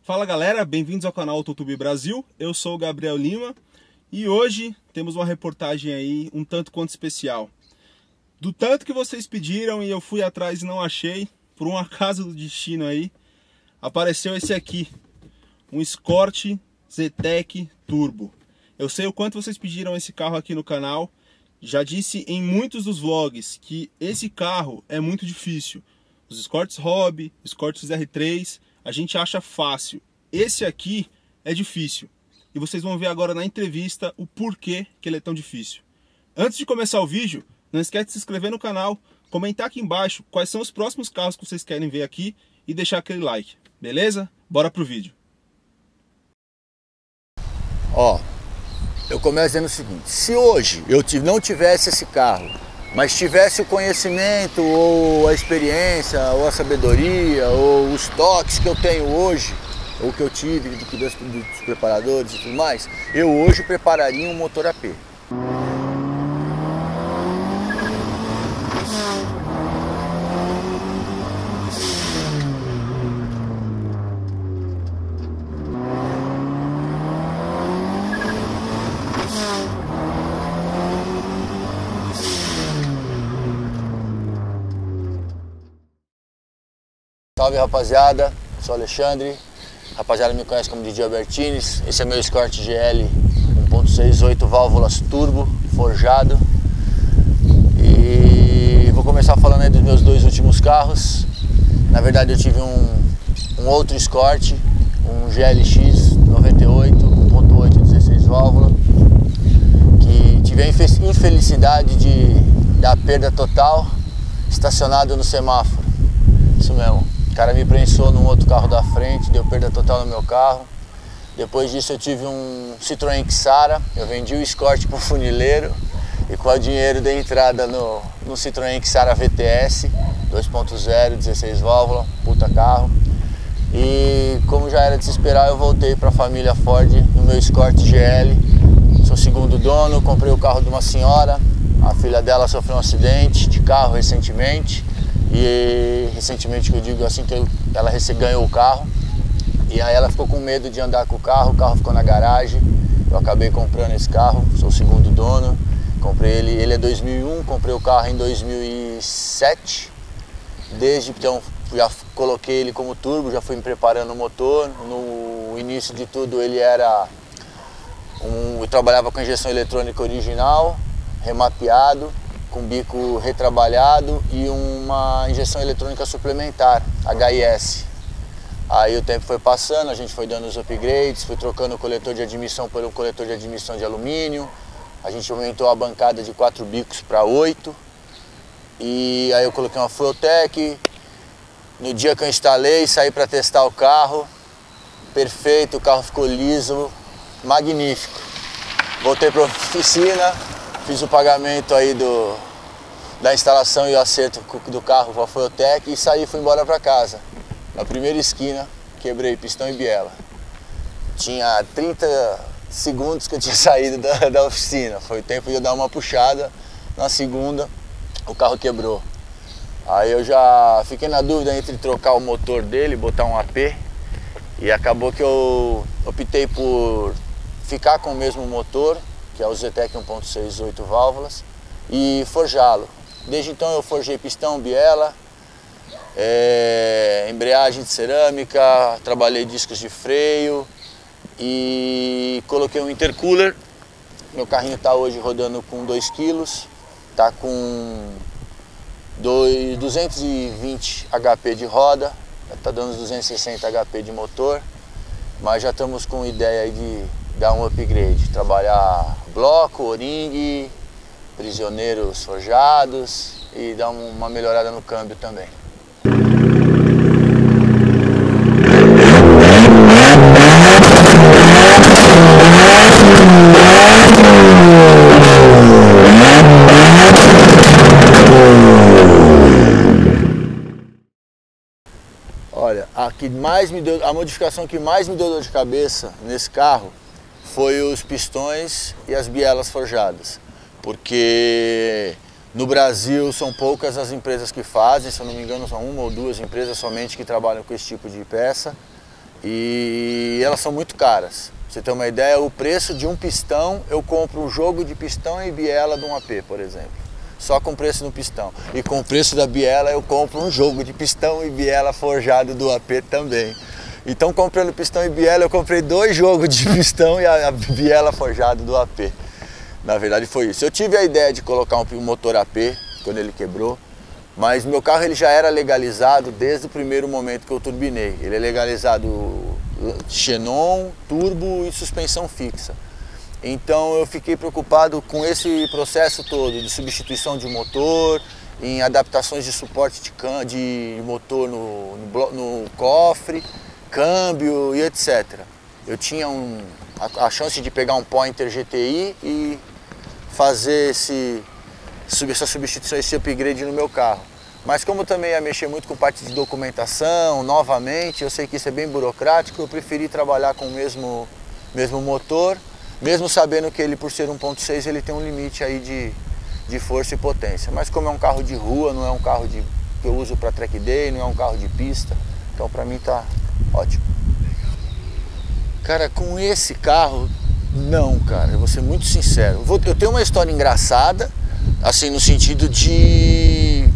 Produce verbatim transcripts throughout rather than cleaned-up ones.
Fala galera, bem-vindos ao canal AutoTube Brasil, eu sou o Gabriel Lima e hoje temos uma reportagem aí um tanto quanto especial. Do tanto que vocês pediram e eu fui atrás e não achei, por um acaso do destino aí, apareceu esse aqui, um Escort Zetec Turbo. Eu sei o quanto vocês pediram esse carro aqui no canal, já disse em muitos dos vlogs que esse carro é muito difícil. Os Escorts Hobby, Escorts R três, a gente acha fácil. Esse aqui é difícil. E vocês vão ver agora na entrevista o porquê que ele é tão difícil. Antes de começar o vídeo, não esquece de se inscrever no canal, comentar aqui embaixo quais são os próximos carros que vocês querem ver aqui e deixar aquele like. Beleza? Bora pro vídeo. Ó, eu começo dizendo o seguinte, se hoje eu não tivesse esse carro, mas tivesse o conhecimento, ou a experiência, ou a sabedoria, ou os toques que eu tenho hoje, ou que eu tive dos, dos preparadores e tudo mais, eu hoje prepararia um motor A P. Salve rapaziada, sou Alexandre, rapaziada me conhece como D J Albertines. Esse é meu Escort G L um ponto seis, oito válvulas turbo, forjado. E vou começar falando aí dos meus dois últimos carros. Na verdade eu tive um, um outro Escort, um G L X noventa e oito, um ponto oito, dezesseis válvulas, que tive a infelicidade de dar perda total estacionado no semáforo. Isso mesmo. O cara me prensou num outro carro da frente, deu perda total no meu carro. Depois disso eu tive um Citroën Xara, eu vendi o Escort pro funileiro e com o dinheiro dei entrada no, no Citroën Xara V T S dois ponto zero, dezesseis válvulas, puta carro. E como já era de se esperar, eu voltei para a família Ford no meu Escort G L. Sou segundo dono, comprei o carro de uma senhora, a filha dela sofreu um acidente de carro recentemente. E recentemente, que eu digo assim, que ela ganhou o carro. E aí ela ficou com medo de andar com o carro, o carro ficou na garagem. Eu acabei comprando esse carro, sou o segundo dono. Comprei ele, ele é dois mil e um, comprei o carro em dois mil e sete. Desde então já coloquei ele como turbo, já fui me preparando o motor. No início de tudo ele era um, eu trabalhava com injeção eletrônica original, remapeado, com bico retrabalhado e uma injeção eletrônica suplementar, H I S. Aí o tempo foi passando, a gente foi dando os upgrades, fui trocando o coletor de admissão por um coletor de admissão de alumínio, a gente aumentou a bancada de quatro bicos para oito, e aí eu coloquei uma Fueltec. No dia que eu instalei, saí para testar o carro, perfeito, o carro ficou liso, magnífico. Voltei para a oficina, fiz o pagamento aí do, da instalação e o acerto do carro com a Fueltec e saí e fui embora para casa. Na primeira esquina, quebrei pistão e biela. Tinha trinta segundos que eu tinha saído da, da oficina. Foi o tempo de eu dar uma puxada. Na segunda, o carro quebrou. Aí eu já fiquei na dúvida entre trocar o motor dele, botar um A P. E acabou que eu optei por ficar com o mesmo motor, que é o Zetec um ponto seis, oito válvulas, e forjá-lo. Desde então eu forjei pistão, biela, é, embreagem de cerâmica, trabalhei discos de freio e coloquei um intercooler. Meu carrinho está hoje rodando com dois quilos, está com duzentos e vinte H P de roda, está dando uns duzentos e sessenta H P de motor, mas já estamos com ideia aí de dar um upgrade, trabalhar bloco, o-ring, prisioneiros forjados e dar uma melhorada no câmbio também. Olha, a, que mais me deu, a modificação que mais me deu dor de cabeça nesse carro foi os pistões e as bielas forjadas, porque no Brasil são poucas as empresas que fazem, se eu não me engano são uma ou duas empresas somente que trabalham com esse tipo de peça, e elas são muito caras. Pra você ter uma ideia, o preço de um pistão, eu compro um jogo de pistão e biela de um A P, por exemplo. Só com o preço do pistão. E com o preço da biela eu compro um jogo de pistão e biela forjado do A P também. Então, comprando pistão e biela, eu comprei dois jogos de pistão e a, a biela forjada do A P. Na verdade foi isso. Eu tive a ideia de colocar um motor A P quando ele quebrou, mas meu carro ele já era legalizado desde o primeiro momento que eu turbinei. Ele é legalizado xenon, turbo e suspensão fixa. Então eu fiquei preocupado com esse processo todo de substituição de motor, em adaptações de suporte de, can de motor no, no, no cofre, câmbio e etcétera. Eu tinha um, a, a chance de pegar um Pointer G T I e fazer esse, essa substituição, esse upgrade no meu carro. Mas como eu também ia mexer muito com parte de documentação, novamente, eu sei que isso é bem burocrático, eu preferi trabalhar com o mesmo, mesmo motor, mesmo sabendo que ele, por ser um ponto seis, ele tem um limite aí de, de força e potência. Mas como é um carro de rua, não é um carro de, que eu uso para track day, não é um carro de pista, então para mim tá ótimo. Cara, com esse carro, não, cara, eu vou ser muito sincero. Eu tenho uma história engraçada, assim, no sentido de...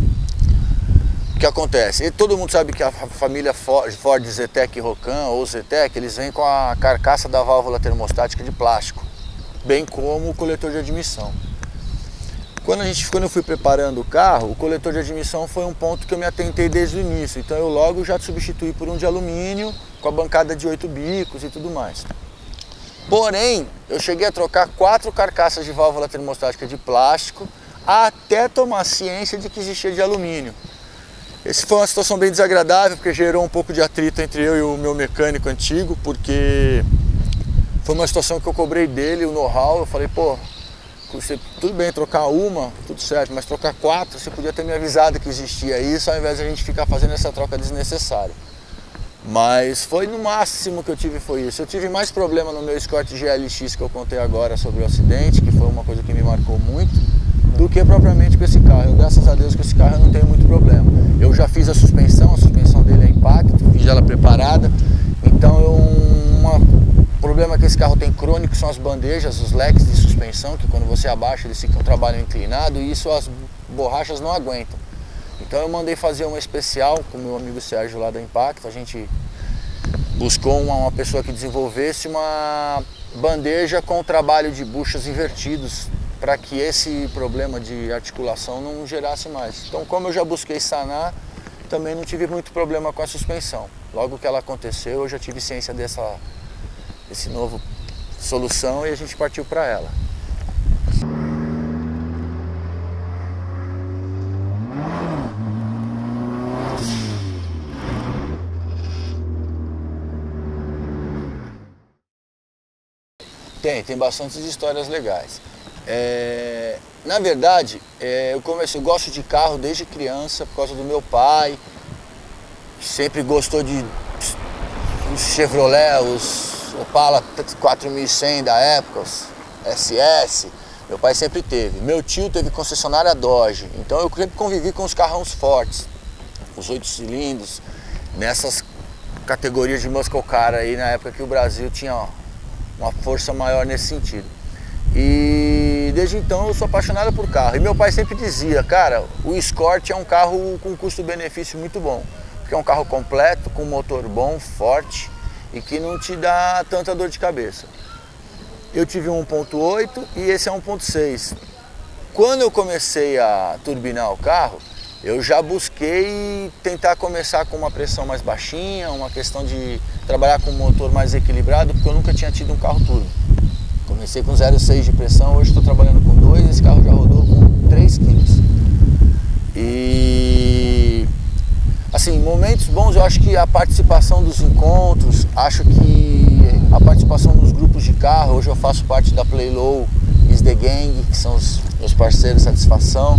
O que acontece? E todo mundo sabe que a família Ford Zetec Rocan ou Zetec, eles vêm com a carcaça da válvula termostática de plástico, bem como o coletor de admissão. Quando, a gente, quando eu fui preparando o carro, o coletor de admissão foi um ponto que eu me atentei desde o início, então eu logo já substituí por um de alumínio, com a bancada de oito bicos e tudo mais. Porém, eu cheguei a trocar quatro carcaças de válvula termostática de plástico até tomar ciência de que existia de alumínio. Essa foi uma situação bem desagradável, porque gerou um pouco de atrito entre eu e o meu mecânico antigo, porque foi uma situação que eu cobrei dele, o know-how. Eu falei, pô, você, tudo bem trocar uma, tudo certo, mas trocar quatro, você podia ter me avisado que existia isso, ao invés de a gente ficar fazendo essa troca desnecessária. Mas foi no máximo que eu tive, foi isso. Eu tive mais problema no meu Escort G L X que eu contei agora sobre o acidente, que foi uma coisa que me marcou muito, do que propriamente com esse carro. Eu, graças a Deus, com esse carro eu não tenho muito problema. Eu já fiz a suspensão, a suspensão dele é impacto, fiz ela preparada. Então, eu, uma, o problema que esse carro tem crônico são as bandejas, os leques de suspensão, que quando você abaixa eles ficam trabalhando inclinado e isso as borrachas não aguentam. Então eu mandei fazer uma especial com o meu amigo Sérgio lá da Impacto. A gente buscou uma, uma pessoa que desenvolvesse uma bandeja com o trabalho de buchas invertidos, para que esse problema de articulação não gerasse mais. Então, como eu já busquei sanar, também não tive muito problema com a suspensão. Logo que ela aconteceu, eu já tive ciência dessa desse novo solução e a gente partiu para ela. Tem, tem bastantes histórias legais. É, na verdade, é, eu, comecei, eu gosto de carro desde criança por causa do meu pai, que sempre gostou de os Chevrolet, os Opala quatro mil e cem da época, os S S, meu pai sempre teve. Meu tio teve concessionária Dodge, então eu sempre convivi com os carrões fortes, os oito cilindros, nessas categorias de muscle car aí na época que o Brasil tinha ó, uma força maior nesse sentido. E desde então eu sou apaixonado por carro. E meu pai sempre dizia, cara, o Escort é um carro com custo-benefício muito bom. Porque é um carro completo, com motor bom, forte e que não te dá tanta dor de cabeça. Eu tive um um ponto oito e esse é um ponto seis. Quando eu comecei a turbinar o carro, eu já busquei tentar começar com uma pressão mais baixinha, uma questão de trabalhar com um motor mais equilibrado, porque eu nunca tinha tido um carro turbo. Comecei com zero vírgula seis de pressão, hoje estou trabalhando com dois, esse carro já rodou com três quilos. E assim, momentos bons, eu acho que a participação dos encontros, acho que a participação nos grupos de carro, hoje eu faço parte da Playlow Is The Gang, que são os meus parceiros de satisfação.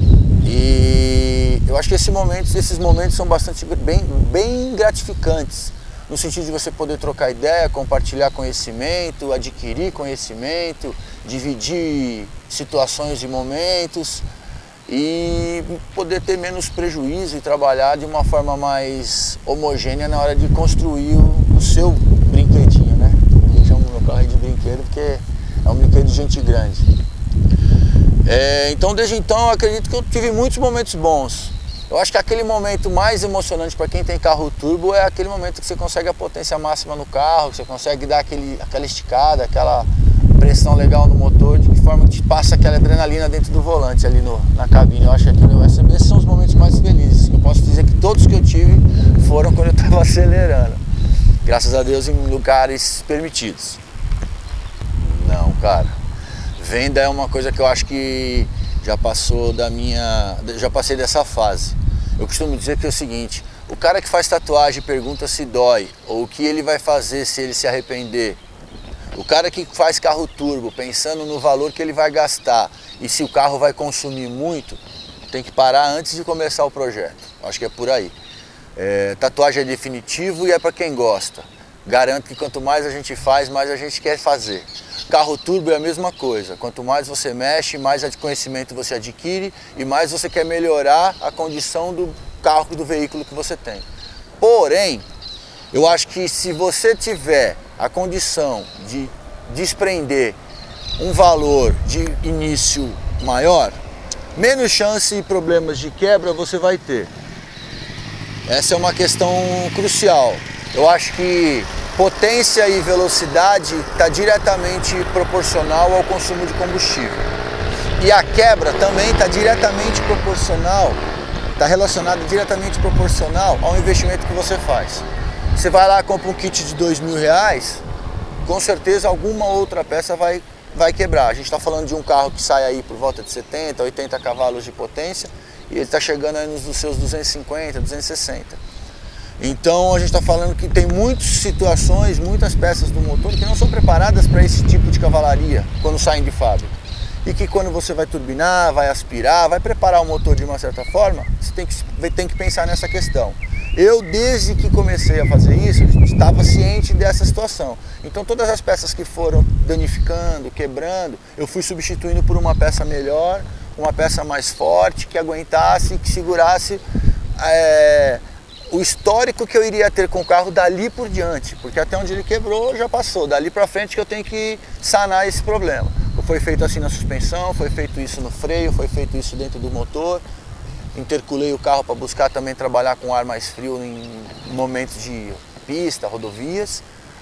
E eu acho que esses momentos, esses momentos são bastante bem, bem gratificantes, no sentido de você poder trocar ideia, compartilhar conhecimento, adquirir conhecimento, dividir situações e momentos e poder ter menos prejuízo e trabalhar de uma forma mais homogênea na hora de construir o seu brinquedinho, né? Eu chamo meu carro aí de brinquedo porque é um brinquedo de gente grande. É, então desde então eu acredito que eu tive muitos momentos bons. Eu acho que aquele momento mais emocionante para quem tem carro turbo é aquele momento que você consegue a potência máxima no carro, que você consegue dar aquele, aquela esticada, aquela pressão legal no motor, de que forma que passa aquela adrenalina dentro do volante ali no, na cabine. Eu acho que aquilo, esses são os momentos mais felizes. Eu posso dizer que todos que eu tive foram quando eu estava acelerando. Graças a Deus em lugares permitidos. Não, cara. Venda é uma coisa que eu acho que já passou da minha... já passei dessa fase. Eu costumo dizer que é o seguinte, o cara que faz tatuagem pergunta se dói, ou o que ele vai fazer se ele se arrepender. O cara que faz carro turbo pensando no valor que ele vai gastar e se o carro vai consumir muito, tem que parar antes de começar o projeto. Acho que é por aí. É, tatuagem é definitivo e é para quem gosta. Garanto que quanto mais a gente faz, mais a gente quer fazer. Carro turbo é a mesma coisa. Quanto mais você mexe, mais conhecimento você adquire e mais você quer melhorar a condição do carro e do veículo que você tem. Porém, eu acho que se você tiver a condição de desprender um valor de início maior, menos chance e problemas de quebra você vai ter. Essa é uma questão crucial. Eu acho que potência e velocidade está diretamente proporcional ao consumo de combustível. E a quebra também está diretamente proporcional, está relacionada diretamente proporcional ao investimento que você faz. Você vai lá e compra um kit de dois mil reais, com certeza alguma outra peça vai, vai quebrar. A gente está falando de um carro que sai aí por volta de setenta, oitenta cavalos de potência e ele está chegando aí nos seus duzentos e cinquenta, duzentos e sessenta. Então a gente está falando que tem muitas situações, muitas peças do motor que não são preparadas para esse tipo de cavalaria quando saem de fábrica. E que quando você vai turbinar, vai aspirar, vai preparar o motor de uma certa forma, você tem que, tem que pensar nessa questão. Eu, desde que comecei a fazer isso, estava ciente dessa situação. Então todas as peças que foram danificando, quebrando, eu fui substituindo por uma peça melhor, uma peça mais forte, que aguentasse, que segurasse é, o histórico que eu iria ter com o carro dali por diante. Porque até onde ele quebrou já passou, dali para frente que eu tenho que sanar esse problema. Foi feito assim na suspensão, foi feito isso no freio, foi feito isso dentro do motor. Interculei o carro para buscar também trabalhar com ar mais frio em momentos de pista, rodovias.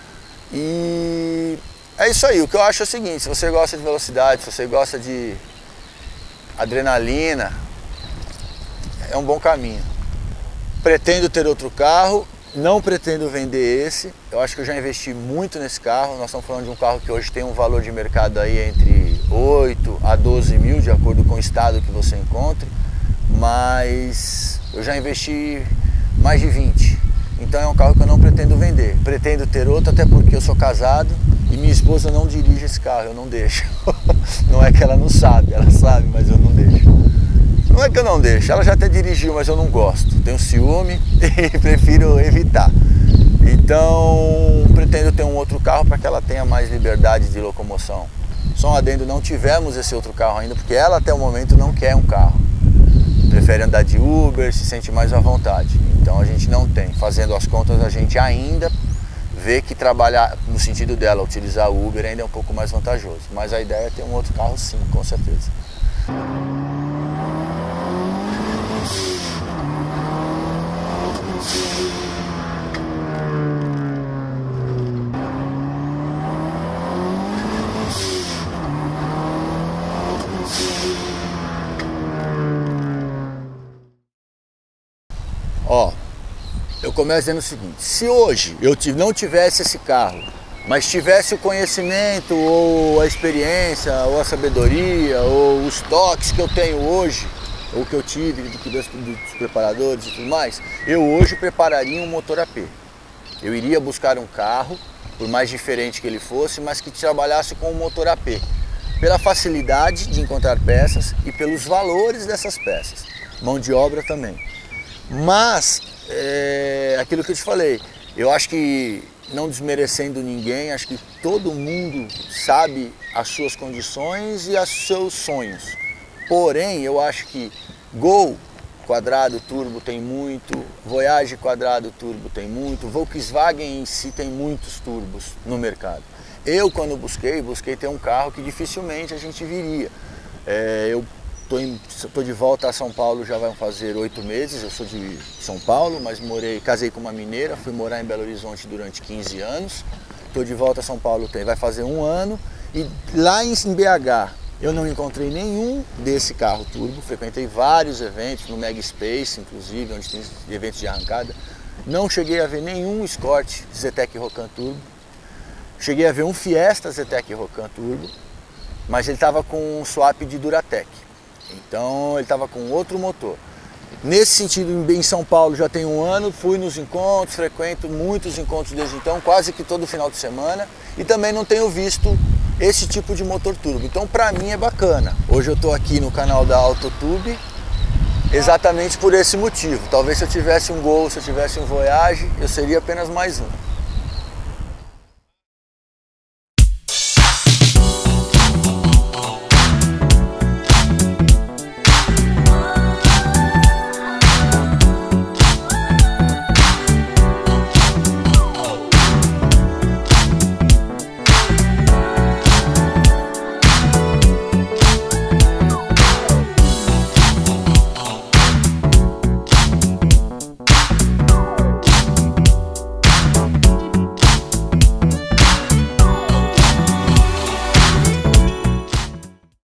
E é isso aí, o que eu acho é o seguinte, se você gosta de velocidade, se você gosta de adrenalina, é um bom caminho. Pretendo ter outro carro, não pretendo vender esse. Eu acho que eu já investi muito nesse carro. Nós estamos falando de um carro que hoje tem um valor de mercado aí entre oito a doze mil, de acordo com o estado que você encontre. Mas eu já investi mais de vinte. Então é um carro que eu não pretendo vender. Pretendo ter outro, até porque eu sou casado e minha esposa não dirige esse carro, eu não deixo. Não é que ela não sabe, ela sabe, mas eu não deixo. Não é que eu não deixo, ela já até dirigiu, mas eu não gosto. Tenho ciúme e prefiro evitar. Então, pretendo ter um outro carro para que ela tenha mais liberdade de locomoção. Só um adendo, não tivemos esse outro carro ainda, porque ela até o momento não quer um carro. Prefere andar de Uber, se sente mais à vontade. Então a gente não tem. Fazendo as contas, a gente ainda vê que trabalhar no sentido dela, utilizar o Uber ainda é um pouco mais vantajoso. Mas a ideia é ter um outro carro sim, com certeza. Ó, eu começo dizendo o seguinte, se hoje eu não tivesse esse carro, mas tivesse o conhecimento, ou a experiência, ou a sabedoria, ou os toques que eu tenho hoje, ou que eu tive dos, dos preparadores e tudo mais, eu hoje prepararia um motor A P. Eu iria buscar um carro, por mais diferente que ele fosse, mas que trabalhasse com um motor A P, pela facilidade de encontrar peças e pelos valores dessas peças, mão de obra também. Mas, é aquilo que eu te falei, eu acho que, não desmerecendo ninguém, acho que todo mundo sabe as suas condições e os seus sonhos. Porém, eu acho que Gol, quadrado turbo tem muito, Voyage quadrado turbo tem muito, Volkswagen em si tem muitos turbos no mercado. Eu, quando busquei, busquei ter um carro que dificilmente a gente viria. É, eu estou de volta a São Paulo já vai fazer oito meses, eu sou de São Paulo, mas morei, casei com uma mineira, fui morar em Belo Horizonte durante quinze anos. Estou de volta a São Paulo, tem, vai fazer um ano, e lá em B H eu não encontrei nenhum desse carro turbo, frequentei vários eventos, no Mega Space inclusive, onde tem eventos de arrancada. Não cheguei a ver nenhum Escort Zetec Rocan Turbo, cheguei a ver um Fiesta Zetec Rocan Turbo, mas ele estava com um swap de Duratec. Então ele estava com outro motor. Nesse sentido, em São Paulo já tem um ano, fui nos encontros, frequento muitos encontros desde então, quase que todo final de semana, e também não tenho visto esse tipo de motor turbo. Então para mim é bacana. Hoje eu estou aqui no canal da Autotube exatamente por esse motivo. Talvez se eu tivesse um Gol, se eu tivesse um Voyage, eu seria apenas mais um.